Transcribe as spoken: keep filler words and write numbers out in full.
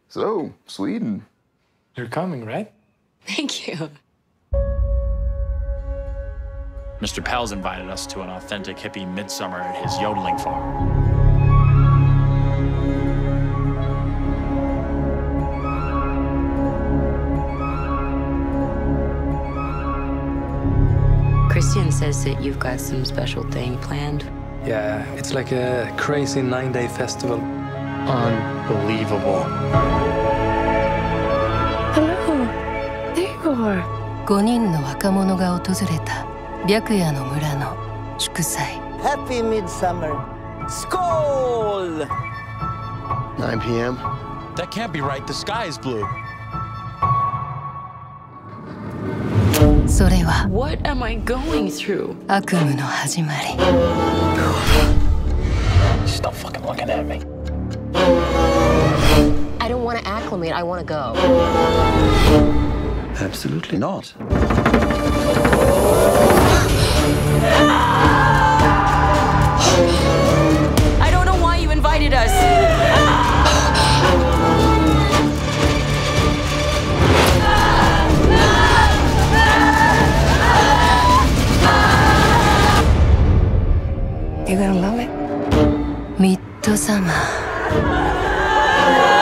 So, Sweden. You're coming, right? Thank you. Mister Pell's invited us to an authentic hippie midsummer at his yodeling farm. Christian says that you've got some special thing planned. Yeah, it's like a crazy nine-day festival. Unbelievable. Hello. There you are. ごにんの若者が訪れた白夜の村の祝祭。 Happy Midsummer. Skål! nine p m That can't be right. The sky is blue. それは What am I going through? 悪夢の始まり。 Stop fucking looking at me. I don't want to acclimate. I want to go. Absolutely not. I don't know why you invited us. You're gonna love it. ミッドサマー。